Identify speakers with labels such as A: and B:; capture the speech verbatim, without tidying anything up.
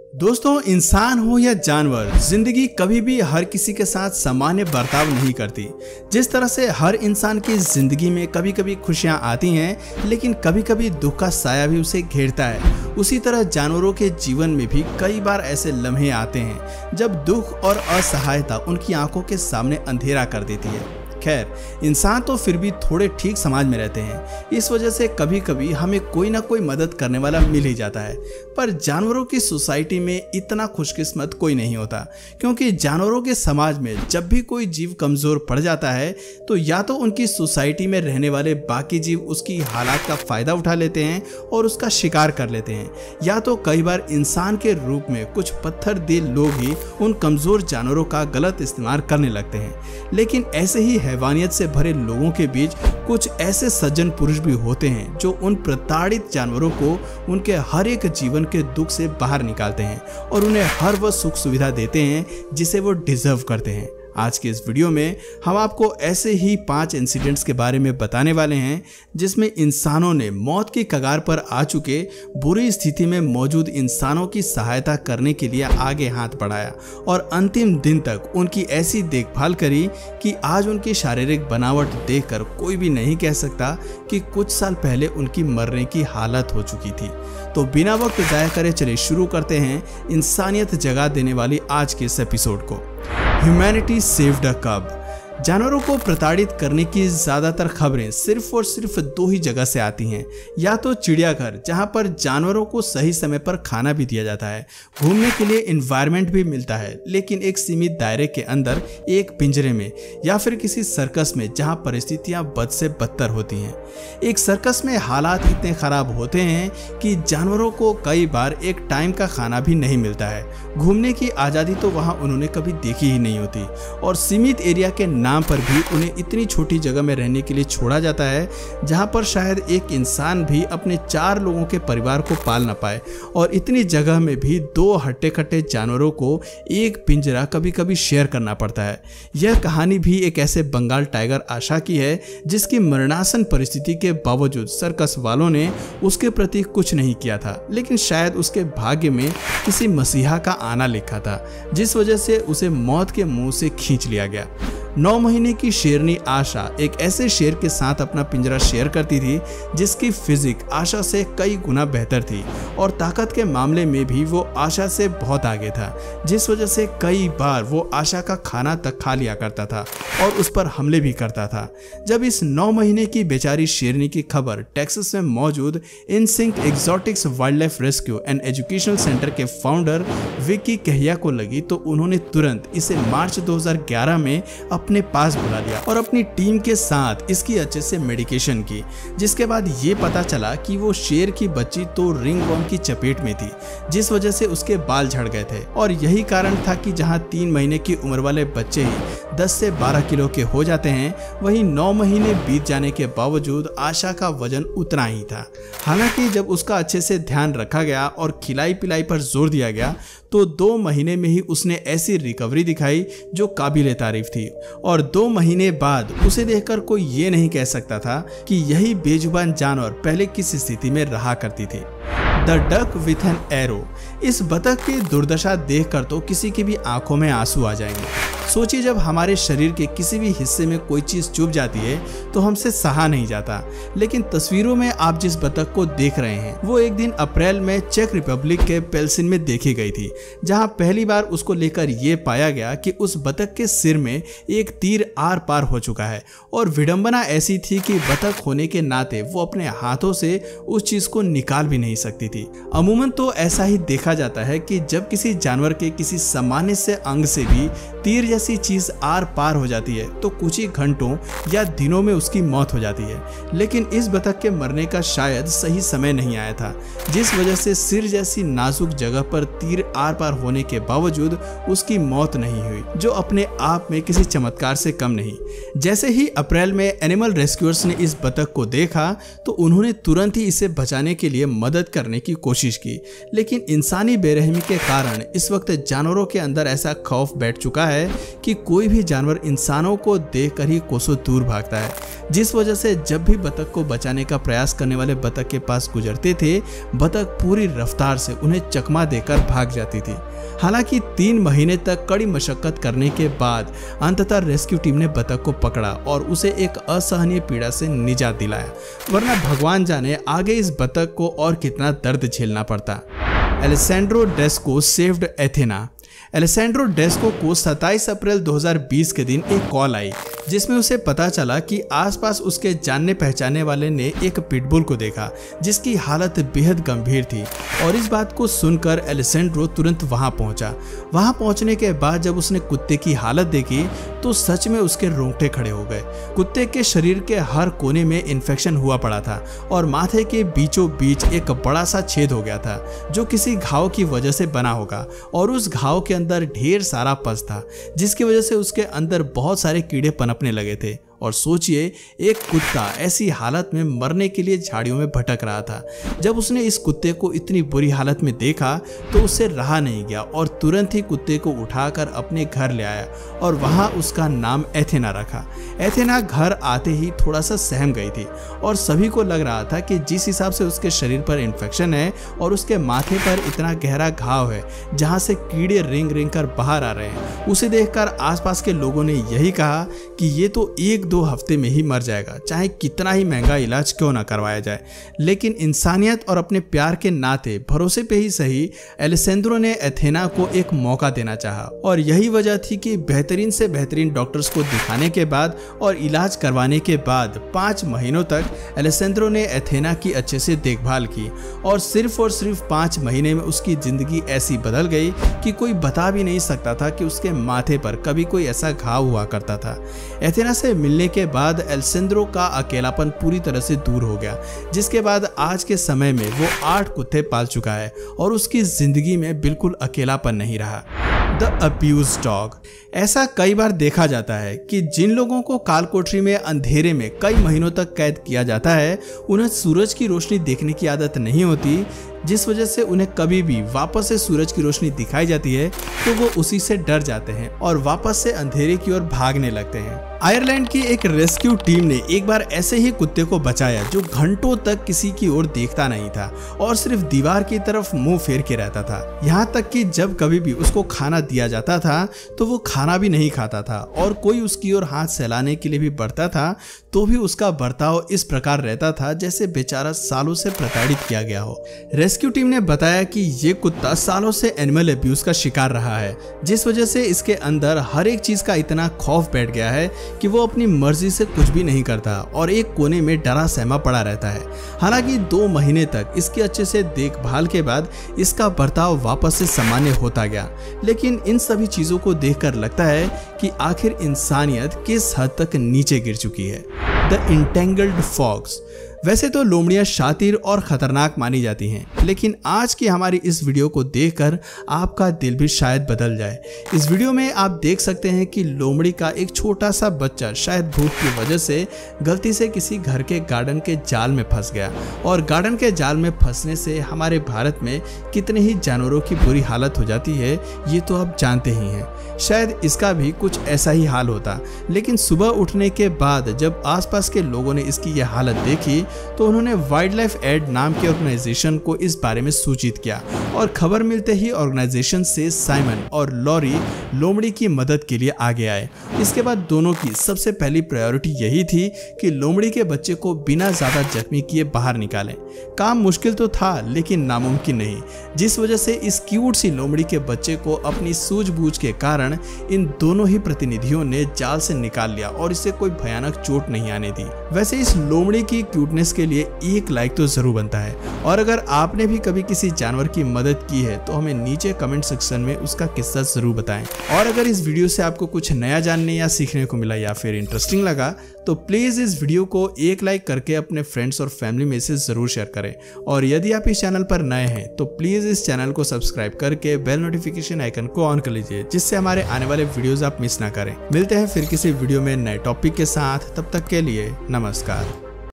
A: दोस्तों, इंसान हो या जानवर, जिंदगी कभी भी हर किसी के साथ सामान्य बर्ताव नहीं करती। जिस तरह से हर इंसान की जिंदगी में कभी कभी खुशियां आती हैं, लेकिन कभी कभी दुख का साया भी उसे घेरता है, उसी तरह जानवरों के जीवन में भी कई बार ऐसे लम्हे आते हैं जब दुख और असहायता उनकी आंखों के सामने अंधेरा कर देती है। खैर, इंसान तो फिर भी थोड़े ठीक समाज में रहते हैं, इस वजह से कभी कभी हमें कोई ना कोई मदद करने वाला मिल ही जाता है। पर जानवरों की सोसाइटी में इतना खुशकिस्मत कोई नहीं होता, क्योंकि जानवरों के समाज में जब भी कोई जीव कमजोर पड़ जाता है तो या तो उनकी सोसाइटी में रहने वाले बाकी जीव उसकी हालात का फायदा उठा लेते हैं और उसका शिकार कर लेते हैं, या तो कई बार इंसान के रूप में कुछ पत्थर दिल लोग ही उन कमजोर जानवरों का गलत इस्तेमाल करने लगते हैं। लेकिन ऐसे ही हैवानियत से भरे लोगों के बीच कुछ ऐसे सज्जन पुरुष भी होते हैं जो उन प्रताड़ित जानवरों को उनके हर एक जीवन के दुख से बाहर निकालते हैं और उन्हें हर वह सुख सुविधा देते हैं जिसे वो डिजर्व करते हैं। आज के इस वीडियो में हम आपको ऐसे ही पांच इंसिडेंट्स के बारे में बताने वाले हैं जिसमें इंसानों ने मौत की कगार पर आ चुके बुरी स्थिति में मौजूद इंसानों की सहायता करने के लिए आगे हाथ बढ़ाया और अंतिम दिन तक उनकी ऐसी देखभाल करी कि आज उनकी शारीरिक बनावट देखकर कोई भी नहीं कह सकता कि कुछ साल पहले उनकी मरने की हालत हो चुकी थी। तो बिना वक्त जाया करे चलिए शुरू करते हैं इंसानियत जगा देने वाली आज के इस एपिसोड को। ह्यूमैनिटी सेव्ड अ कब। जानवरों को प्रताड़ित करने की ज्यादातर खबरें सिर्फ और सिर्फ दो ही जगह से आती हैं, या तो चिड़ियाघर जहां पर जानवरों को सही समय पर खाना भी दिया जाता है, घूमने के लिए एनवायरनमेंट भी मिलता है लेकिन एक सीमित दायरे के अंदर एक पिंजरे में, या फिर किसी सर्कस में जहां परिस्थितियां बद से बदतर होती हैं। एक सर्कस में हालात इतने खराब होते हैं कि जानवरों को कई बार एक टाइम का खाना भी नहीं मिलता है। घूमने की आज़ादी तो वहां उन्होंने कभी देखी ही नहीं होती और सीमित एरिया के नाम पर भी उन्हें इतनी छोटी जगह में रहने के लिए छोड़ा जाता है जहां पर शायद एक इंसान भी अपने चार लोगों के परिवार को पाल ना पाए, और इतनी जगह में भी दो हट्टे कट्टे जानवरों को एक पिंजरा कभी कभी शेयर करना पड़ता है। यह कहानी भी एक ऐसे बंगाल टाइगर आशा की है जिसकी मरणासन परिस्थिति के बावजूद सर्कस वालों ने उसके प्रति कुछ नहीं किया था, लेकिन शायद उसके भाग्य में किसी मसीहा का आना लिखा था जिस वजह से उसे मौत के मुंह से खींच लिया गया। नौ महीने की शेरनी आशा एक ऐसे शेर के साथ अपना पिंजरा शेयर करती थी जिसकी फिजिक आशा से कई गुना बेहतर थी और ताकत के मामले में भी वो आशा से बहुत आगे था, जिस वजह से कई बार वो आशा का खाना तक खा लिया करता था और उस पर हमले भी करता था। जब इस नौ महीने की बेचारी शेरनी की खबर टेक्सास में मौजूद InSync Exotics wild life rescue and educational centre के फाउंडर विकी कहिया को लगी तो उन्होंने तुरंत इसे मार्च दो हज़ार ग्यारह में अपने पास बुला लिया और अपनी टीम के साथ इसकी अच्छे से मेडिकेशन की, जिसके बाद ये पता चला कि वो शेर की बच्ची तो रिंगवर्म की चपेट में थी जिस वजह से उसके बाल झड़ गए थे, और यही कारण था कि जहां तीन महीने की उम्र वाले बच्चे ही दस से बारह किलो के हो जाते हैं, वहीं नौ महीने बीत जाने के बावजूद आशा का वजन उतना ही था। हालांकि जब उसका अच्छे से ध्यान रखा गया और खिलाई पिलाई पर जोर दिया गया तो दो महीने में ही उसने ऐसी रिकवरी दिखाई जो काबिले तारीफ थी, और दो महीने बाद उसे देखकर कोई ये नहीं कह सकता था कि यही बेजुबान जानवर पहले किस स्थिति में रहा करती थी। The duck with an arrow. इस बतख की दुर्दशा देखकर तो किसी की भी आंखों में आंसू आ जाएंगे। सोचिए, जब हमारे शरीर के किसी भी हिस्से में कोई चीज चुभ जाती है तो हमसे सहा नहीं जाता, लेकिन तस्वीरों में आप जिस बतख को देख रहे हैं वो एक दिन अप्रैल में चेक रिपब्लिक के पेल्सिन में देखी गई थी, जहां पहली बार उसको लेकर ये पाया गया कि उस बतख के सिर में एक तीर आर पार हो चुका है, और विडंबना ऐसी थी कि बतख होने के नाते वो अपने हाथों से उस चीज को निकाल भी नहीं सकती थी। अमूमन तो ऐसा ही देखा जाता है कि जब किसी जानवर के किसी सामान्य से अंग से भी तीर जैसी चीज आर पार हो जाती है तो कुछ ही घंटों या दिनों में उसकी मौत हो जाती है, लेकिन इस बतख के मरने का शायद सही समय नहीं आया था, जिस वजह से सिर जैसी नाजुक जगह पर तीर आर पार होने के बावजूद उसकी मौत नहीं हुई, जो अपने आप में किसी चमत्कार से कम नहीं। जैसे ही अप्रैल में एनिमल रेस्क्यूअर्स ने इस बतख को देखा तो उन्होंने तुरंत ही इसे बचाने के लिए मदद करने की कोशिश की, लेकिन इंसानी बेरहमी के कारण इस वक्त जानवरों के अंदर ऐसा खौफ बैठ चुका है कि कोई भी जानवर इंसानों को देखकर ही कोसों दूर भागता है, जिस वजह से जब भी बतख को बचाने का प्रयास करने वाले बतख के पास गुजरते थे, बतख पूरी रफ्तार से उन्हें चकमा देकर भाग जाती थी। हालांकि तीन महीने तक कड़ी मशक्कत करने के बाद अंततः रेस्क्यू टीम ने बतख को पकड़ा और उसे एक असहनीय पीड़ा से निजात दिलाया, वरना भगवान जाने आगे इस बतख को और कितना दर्द झेलना पड़ता। Alessandro Desco saved Athena. Alessandro Desco को सत्ताईस अप्रैल दो हज़ार बीस के दिन एक कॉल आई, जिसमें उसे पता चला कि आसपास उसके जानने पहचाने वाले ने एक पिटबुल को देखा जिसकी हालत बेहद गंभीर थी। और इस बात को सुनकर एलेसेंड्रो तुरंत वहां पहुंचा। वहां पहुंचने के बाद जब उसने कुत्ते की हालत देखी तो सच में उसके रोंगटे खड़े हो गए। कुत्ते के शरीर के हर कोने में इन्फेक्शन हुआ पड़ा था और माथे के बीचों बीच एक बड़ा सा छेद हो गया था जो किसी घाव की वजह से बना होगा, और उस घाव के अंदर ढेर सारा पस था जिसकी वजह से उसके अंदर बहुत सारे कीड़े पनपने लगे थे। और सोचिए, एक कुत्ता ऐसी हालत में मरने के लिए झाड़ियों में भटक रहा था। जब उसने इस कुत्ते को इतनी बुरी हालत में देखा तो उससे रहा नहीं गया और तुरंत ही कुत्ते को उठाकर अपने घर ले आया और वहां उसका नाम एथेना रखा। एथेना घर आते ही थोड़ा सा सहम गई थी और सभी को लग रहा था कि जिस हिसाब से उसके शरीर पर इन्फेक्शन है और उसके माथे पर इतना गहरा घाव है जहां से कीड़े रेंग रेंग कर बाहर आ रहे हैं, उसे देखकर आसपास के लोगों ने यही कहा कि ये तो एक दो हफ्ते में ही मर जाएगा, चाहे कितना ही महंगा इलाज क्यों ना करवाया जाए। लेकिन इंसानियत और अपने प्यार के नाते भरोसे पे ही सही, एलेसेंड्रो ने एथेना को एक मौका देना चाहा और यही वजह थी कि बेहतरीन से बेहतरीन डॉक्टर्स को दिखाने के बाद और इलाज करवाने के बाद पाँच महीनों तक एलेसेंड्रो ने एथेना की अच्छे से देखभाल की और सिर्फ और सिर्फ पाँच महीने में उसकी जिंदगी ऐसी बदल गई कि कोई बता भी नहीं सकता था कि उसके माथे पर कभी कोई ऐसा घाव हुआ करता था। एथेना से मिलने के बाद एलेसेंड्रो का अकेलापन पूरी तरह से दूर हो गया, जिसके बाद आज के समय में वो आठ कुत्ते पाल चुका है और उसकी जिंदगी में बिल्कुल अकेलापन नहीं रहा। The abuse dog. ऐसा कई बार देखा जाता है कि जिन लोगों को कालकोठरी में अंधेरे में कई महीनों तक कैद किया जाता है, उन्हें सूरज की रोशनी देखने की आदत नहीं होती, जिस वजह से उन्हें कभी भी वापस से सूरज की रोशनी दिखाई जाती है तो वो उसी से डर जाते हैं और वापस से अंधेरे की ओर भागने लगते हैं। आयरलैंड की एक रेस्क्यू टीम ने एक बार ऐसे ही कुत्ते को बचाया जो घंटों तक किसी की ओर देखता नहीं था और सिर्फ दीवार की तरफ मुंह फेर के रहता था। यहाँ तक कि जब कभी भी उसको खाना दिया जाता था तो वो खाना भी नहीं खाता था और कोई उसकी ओर हाथ सहलाने के लिए भी बढ़ता था तो भी उसका बर्ताव इस प्रकार रहता था जैसे बेचारा सालों से प्रताड़ित किया गया हो। रेस्क्यू टीम ने बताया कि ये कुत्ता सालों से एनिमल अब्यूज का शिकार रहा है, जिस वजह से इसके अंदर हर एक चीज का इतना खौफ बैठ गया है कि वो अपनी मर्जी से कुछ भी नहीं करता और एक कोने में डरा सहमा पड़ा रहता है। हालांकि दो महीने तक इसकी अच्छे से देखभाल के बाद इसका बर्ताव वापस से सामान्य होता गया, लेकिन इन सभी चीजों को देखकर लगता है कि आखिर इंसानियत किस हद तक नीचे गिर चुकी है। The entangled fox. वैसे तो लोमड़ियां शातिर और खतरनाक मानी जाती हैं, लेकिन आज की हमारी इस वीडियो को देखकर आपका दिल भी शायद बदल जाए। इस वीडियो में आप देख सकते हैं कि लोमड़ी का एक छोटा सा बच्चा शायद भूख की वजह से गलती से किसी घर के गार्डन के जाल में फंस गया और गार्डन के जाल में फंसने से हमारे भारत में कितने ही जानवरों की बुरी हालत हो जाती है ये तो आप जानते ही हैं। शायद इसका भी कुछ ऐसा ही हाल होता, लेकिन सुबह उठने के बाद जब आसपास के लोगों ने इसकी यह हालत देखी तो उन्होंने वाइल्ड लाइफ एड नाम के ऑर्गेनाइजेशन को इस बारे में सूचित किया और खबर मिलते ही ऑर्गेनाइजेशन से साइमन और लॉरी लोमड़ी की मदद के लिए आगे आए। इसके बाद दोनों की सबसे पहली प्रायोरिटी यही थी कि लोमड़ी के बच्चे को बिना ज्यादा जख्मी किए बाहर निकालें। काम मुश्किल तो था लेकिन नामुमकिन नहीं, जिस वजह से इस क्यूट सी लोमड़ी के बच्चे को अपनी सूझबूझ के कारण इन दोनों ही प्रतिनिधियों ने जाल से निकाल लिया और इसे कोई भयानक चोट नहीं आने दी। वैसे इस लोमड़ी की क्यूटनेस के लिए एक लाइक तो जरूर बनता है, और अगर आपने भी कभी किसी जानवर की मदद की है तो हमें नीचे कमेंट सेक्शन में उसका किस्सा जरूर बताएं। और अगर इस वीडियो से आपको कुछ नया जानने या सीखने को मिला या फिर इंटरेस्टिंग लगा तो प्लीज इस वीडियो को एक लाइक करके अपने फ्रेंड्स और फैमिली में से जरूर शेयर करें। और यदि आप इस चैनल पर नए हैं तो प्लीज इस चैनल को सब्सक्राइब करके बेल नोटिफिकेशन आइकन को ऑन कर लीजिए, जिससे हमारे आने वाले वीडियोस आप मिस ना करें। मिलते हैं फिर किसी वीडियो में नए टॉपिक के साथ, तब तक के लिए नमस्कार।